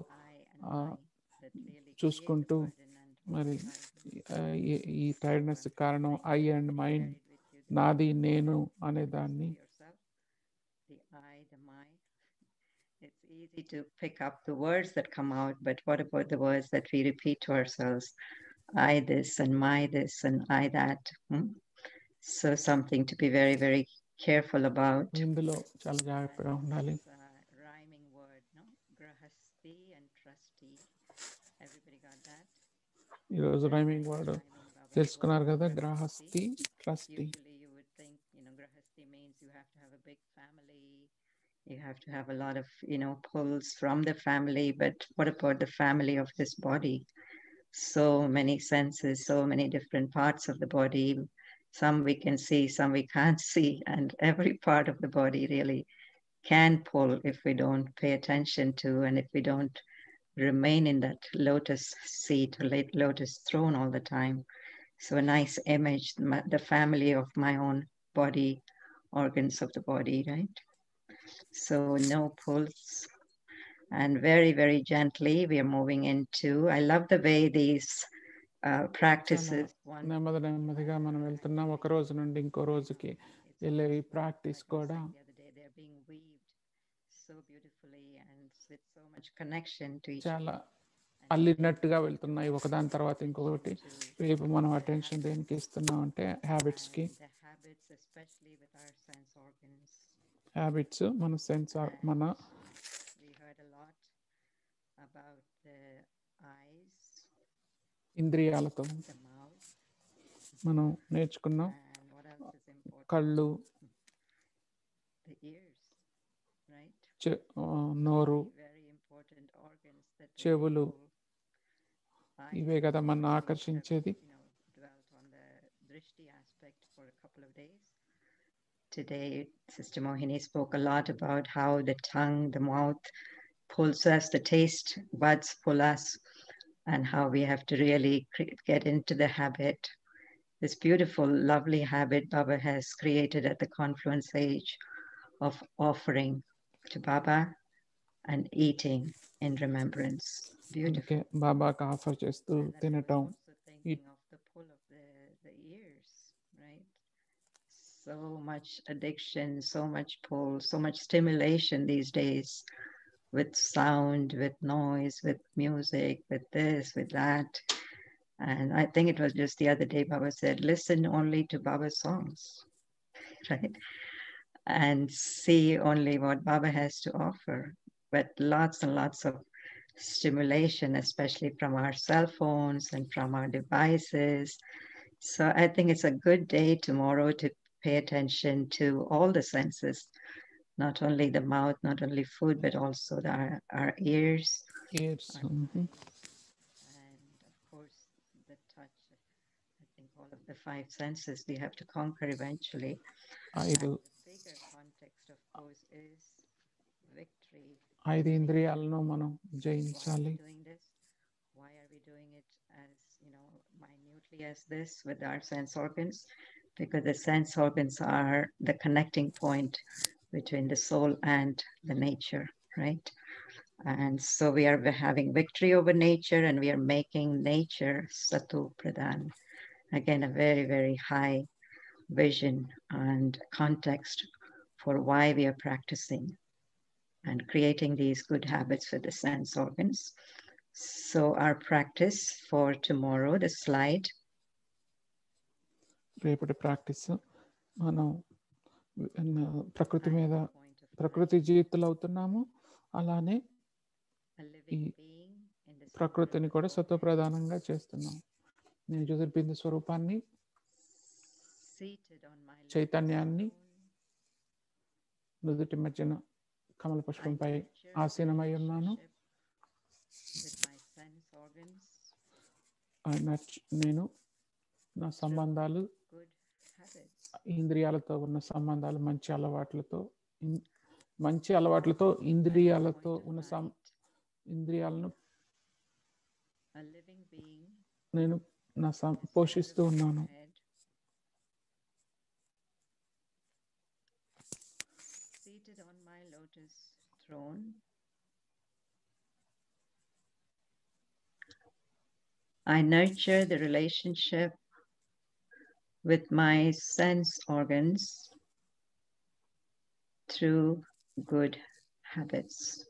చూసుకుంటూ, మరి ఈ టైర్డ్నెస్ కారణం ఐ అండ్ మైండ్ నాది నేను అనే దాన్ని yourself, the I, the my. It's easy to pick up the words that come out, but what about the words that we repeat to ourselves? I this and my this and I that. So something to be very, very careful about. ఇందులో చాలా జాగ్రత్తగా ఉండాలి. Rhyming word, no? Grahasti and trusty. Everybody got that? ఈరోజు rhyming word తెలుసుకున్నారు కదా, గ్రహస్థి, trustee. Usually you would think, grahasti means you have to have a big family. You have to have a lot of, pulls from the family. But what about the family of this body? So many senses, so many different parts of the body. Some we can see, some we can't see. And every part of the body really can pull if we don't pay attention to, and if we don't remain in that lotus seat or lotus throne all the time. So a nice image, the family of my own body, organs of the body, right? So no pulse. And very, very gently, we are moving into, I love the way these practices. నెమ్మదిగా మనం వెళ్తున్నాం, ఒక రోజు నుండి ఇంకో రోజుకి వెళ్ళే ఈ ప్రాక్టీస్ కూడా చాలా అల్లినట్టుగా వెళ్తున్నాయి ఒకదాని తర్వాత ఇంకొకటి. రేపు మనం అటెన్షన్ దేనికి ఇస్తున్నాం అంటే హ్యాబిట్స్కి. హ్యాబిట్స్ మన సెన్సార్, మన ఇంద్రియాలతో మనం నేర్చుకున్నాం. కళ్ళు, నోరు, చెవులు, ఇవే కదా మన ఆకర్షించేది. Today, Sister Mohini spoke a lot about how the tongue, the mouth pulls us, the taste buds pull us, and how we have to really get into the habit. This beautiful, lovely habit Baba has created at the confluence age of offering to Baba and eating in remembrance. Beautiful. బాబాకి offer చేస్తూ తినటం. Of the pull of the ears, right? So much addiction, so much pull, so much stimulation these days with sound, with noise, with music, with this, with that. And I think it was just the other day Baba said, listen only to Baba's songs, right? And see only what Baba has to offer. But lots and lots of stimulation, especially from our cell phones and from our devices. So I think it's a good day tomorrow to pay attention to all the senses, not only the mouth, not only food, but also our ears. And of course, the touch. I think all of the five senses we have to conquer eventually. The bigger context, of course, is victory. ఐదు ఇంద్రియాలను మనం జయించాలి. Why are we doing it as minutely as this with our sense organs? Because the sense organs are the connecting point between the soul and the nature, right? And so we are having victory over nature, and we are making nature Satu Pradhan. Again, a very, very high vision and context for why we are practicing and creating these good habits with the sense organs. So our practice for tomorrow, the slide. రేపటి practice మనం ప్రకృతి మీద, ప్రకృతి జీవితులు అవుతున్నాము. అలానే ఈ ప్రకృతిని కూడా సత్వప్రధానంగా చేస్తున్నాం. నేను జ్యోతిర్బిందు స్వరూపాన్ని, చైతన్యాన్ని నుదుటి మధ్యన కమల పుష్పంపై ఆసీనమై ఉన్నాను. నేను నా సంబంధాలు, ఇంద్రియాలతో ఉన్న సంబంధాలు, మంచి అలవాట్లతో ఇంద్రియాలతో ఉన్న ఇంద్రియాలను నేను పోషిస్తూ ఉన్నాను. Seated on my lotus throne, I nurture the relationship with my sense organs through good habits.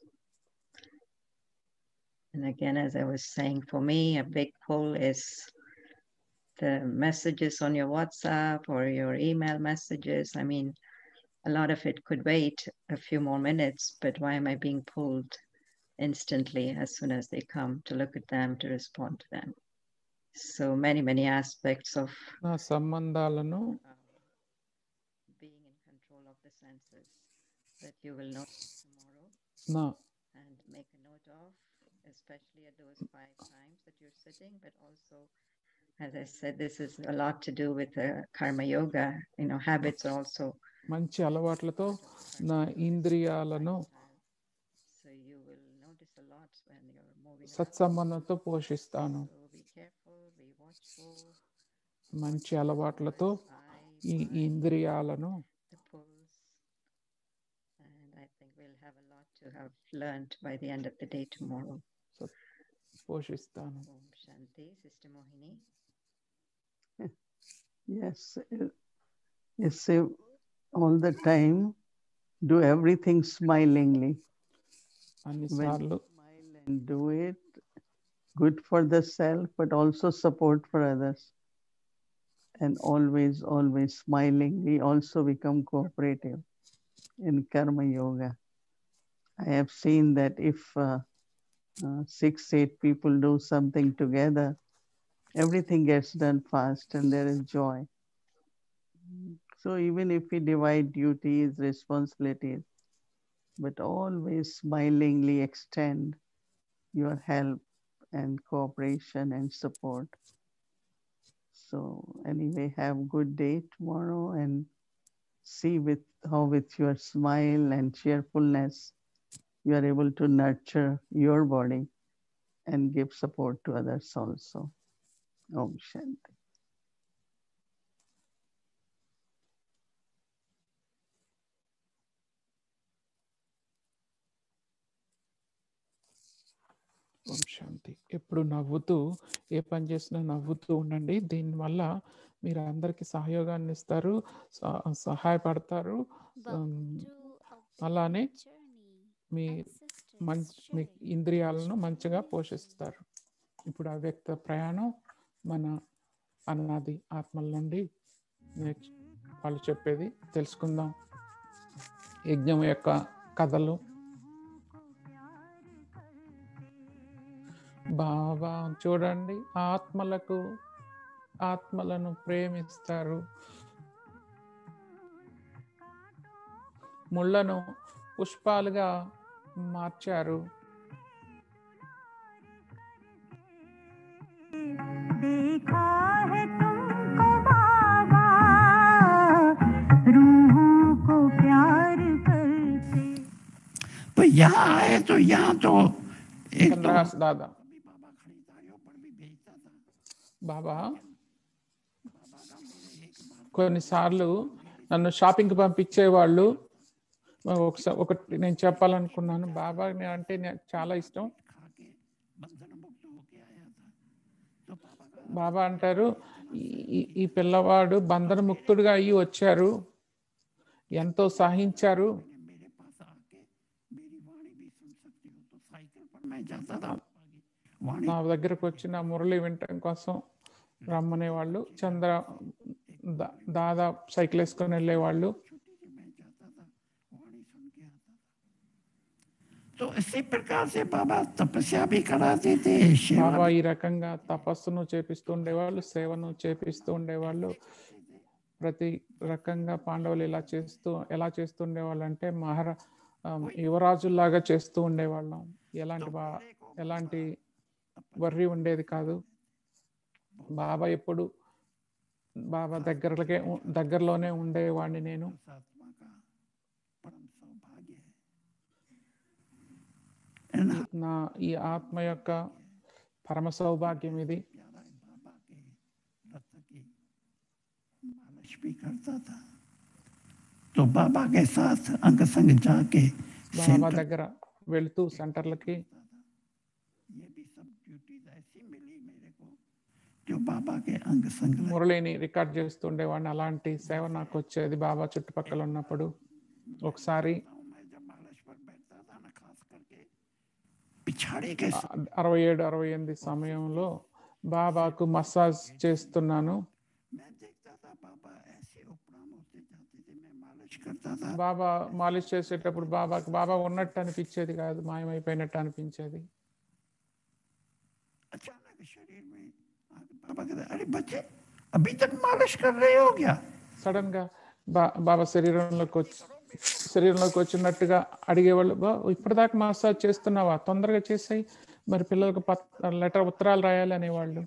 And again, as I was saying, for me, a big pull is the messages on your WhatsApp or your email messages. I mean, a lot of it could wait a few more minutes, but why am I being pulled instantly as soon as they come to look at them, to respond to them? So many aspects of నా సంబంధాలను being in control of the senses that you will notice tomorrow నా and make a note of, especially at those 5 times that you're sitting, but also, as I said, this is a lot to do with karma yoga. You know, habits are also మంచి అలవాట్లతో నా ఇంద్రియాలను so you will notice a lot when you're moving around. సత్సంబంధంతో పోషిస్తాను. So be careful, be watchful. మంచి అలవాట్లతో ఈ ఇంద్రియాలను The pulse, and I think we'll have a lot to have learned by the end of the day tomorrow. పోషిస్తాను. Om Shanti, Sister Mohini. Yes, yes, say all the time, do everything smilingly. అన్నిసార్లు Smile and do it, good for the self, but also support for others. And always smilingly also become cooperative in karma yoga. I have seen that if 6-8 people do something together, everything gets done fast and there is joy. So even if we divide duties, responsibilities, but always smilingly extend your help and cooperation and support. So anyway, have good day tomorrow and see with how with your smile and cheerfulness you are able to nurture your body and give support to others also. Om Shanti. ఓం శాంతి. ఎప్పుడు నవ్వుతూ ఏ పని చేసినా నవ్వుతూ ఉండండి. దీనివల్ల మీరు అందరికీ సహయోగాన్ని ఇస్తారు, సహాయపడతారు. అలానే మీ మీ ఇంద్రియాలను మంచిగా పోషిస్తారు. ఇప్పుడు అవ్యక్త ప్రయాణం మన అనాది ఆత్మల నుండి వాళ్ళు చెప్పేది తెలుసుకుందాం. యజ్ఞం యొక్క కథలు. బాబా చూడండి, ఆత్మలను ప్రేమిస్తారు. ముళ్ళను పుష్పాలుగా మార్చారు. तो यहाँ आए तो यहाँ तो एक तो చంద్రహాస్ దాదా बाबा खरीदारियों पर भी भेजता था। బాబా కొన్నిసార్లు నన్ను షాపింగ్కి పంపించేవాళ్ళు. ఒకటి నేను చెప్పాలనుకున్నాను, బాబా అంటే నాకు చాలా ఇష్టం. खा के बंधन मुक्त होके आया था। तो बाबा का బాబా అంటారు, ఈ పిల్లవాడు బంధన ముక్తుడిగా అయ్యి వచ్చారు, ఎంతో సహించారు. मेरे पास आके मेरी वाणी भी सुन सकती हो। तो साइकिल पर मैं जाता था, वाणी నా దగ్గరకు వచ్చి నా మురళి వినటం కోసం రమ్మనేవాళ్ళు. దాదా సైకిల్ వేసుకొని వెళ్ళేవాళ్ళు. छुट्टी से मैं जाता था, वाणी सुन के आता था। तो इसी प्रकार से बाबा तपस्या भी कराते थे, सेवा బాబా ఈ రకంగా తపస్సును చేపిస్తూ ఉండేవాళ్ళు, సేవను చేపిస్తూ ఉండేవాళ్ళు. ప్రతి రకంగా పాండవులు ఎలా చేస్తుండేవాళ్ళు అంటే యువరాజుల్లాగా చేస్తూ ఉండేవాళ్ళం. ఎలాంటి వర్రీ ఉండేది కాదు. బాబా ఎప్పుడు బాబా దగ్గరలోనే ఉండేవాడిని నేను. आत्मा का परम सौभाग्य है। నా ఈ ఆత్మ యొక్క పరమ సౌభాగ్యం ఇది. प्यारा बाबा के रथ की मालिश भी करता था। तो बाबा के साथ अंग संग जाके బాబా దగ్గర వెళ్తూ సెంటర్లకి ये भी सब ड्यूटीज ऐसी मिली मेरे को जो बाबा के अंग संग लगे। మురళిని రికార్డ్ చేస్తుండేవాడిని. అలాంటి సేవ నాకు వచ్చేది బాబా చుట్టుపక్కల ఉన్నప్పుడు. ఒకసారి मैं जब मालिश पर बैठता था ना, खास करके पिछाड़ी के 67-68 సమయంలో బాబాకు మసాజ్ చేస్తున్నాను. मैं देखता था बाबा ऐसे उपराम होते जाते थे, मैं मालिश करता था। బాబా మాలిష్ చేసేటప్పుడు బాబా ఉన్నట్టు అనిపించేది కాదు, మాయమైపోయినట్టు అనిపించేది. अचानक शरीर में बाबा कहते, अरे बच्चे अभी तक मालिश कर रहे हो क्या? సడన్ గా బాబా శరీరంలోకి వచ్చినట్టుగా అడిగేవాళ్ళు, ఇప్పటిదాకా మసాజ్ చేస్తున్నావా, తొందరగా చేసాయి, మరి పిల్లలకు ఉత్తరాలు రాయాలి అనేవాళ్ళు.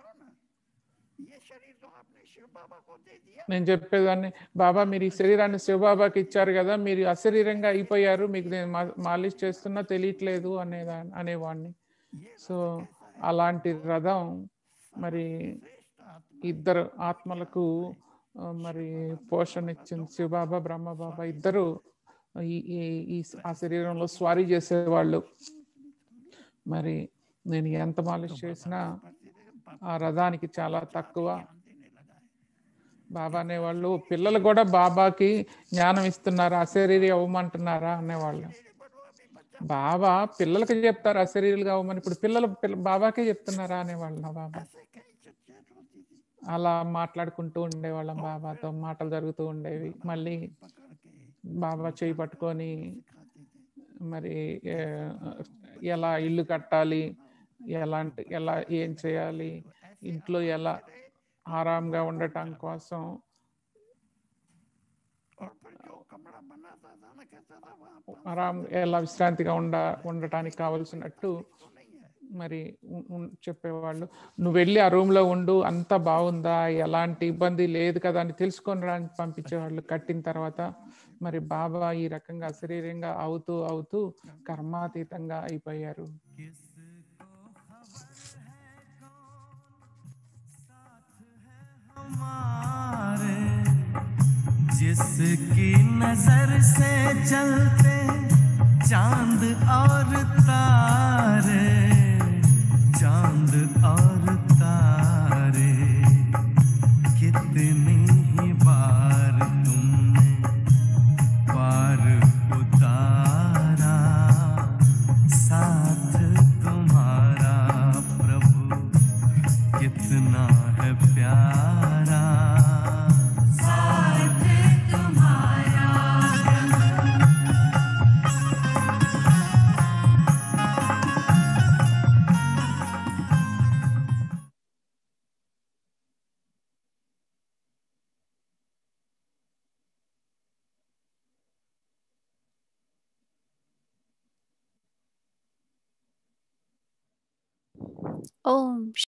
నేను చెప్పేదాన్ని, బాబా మీరు ఈ శరీరాన్ని శివబాబాకి ఇచ్చారు కదా, మీరు అశరీరంగా అయిపోయారు, మీకు నేను మాలిష్ చేస్తున్నా తెలియట్లేదు అనేవాడిని. సో అలాంటి రథం మరి ఇద్దరు ఆత్మలకు మరి పోషణ ఇచ్చింది. శివబాబా, బ్రహ్మబాబా ఇద్దరు ఆ శరీరంలో స్వారీ చేసేవాళ్ళు. మరి నేను ఎంత మాలిష్ చేసినా ఆ రథానికి చాలా తక్కువ. బాబా అనేవాళ్ళు, పిల్లలు కూడా బాబాకి జ్ఞానం ఇస్తున్నారా, అశరీరి అవ్వమంటున్నారా అనేవాళ్ళు. బాబా పిల్లలకి చెప్తారు అశరీరులుగా అవ్వమని, ఇప్పుడు పిల్లలు బాబాకే చెప్తున్నారా అనేవాళ్ళు. బాబా అలా మాట్లాడుకుంటూ ఉండేవాళ్ళం, బాబాతో మాటలు జరుగుతూ ఉండేవి. మళ్ళీ బాబా చేయి పట్టుకొని మరి ఎలా ఇల్లు కట్టాలి, ఎలా ఏం చేయాలి, ఇంట్లో ఎలా ఆరాంగా ఉండటం కోసం ఎలా విశ్రాంతిగా ఉండటానికి కావలసినట్టు మరి చెప్పేవాళ్ళు. నువ్వు వెళ్ళి ఆ రూమ్లో ఉండు, అంతా బాగుందా, ఎలాంటి ఇబ్బంది లేదు కదా అని తెలుసుకొని రాని పంపించేవాళ్ళు. కట్టిన తర్వాత మరి బాబా ఈ రకంగా అశరీరంగా అవుతూ కర్మాతీతంగా అయిపోయారు. जिसकी नजर से चलते चांद और तारे, चांद और तारे, कितनी ही बार तुमने पार उतारा, साथ तुम्हारा प्रभु कितना है प्यारा, साथ तुम्हारा। ओम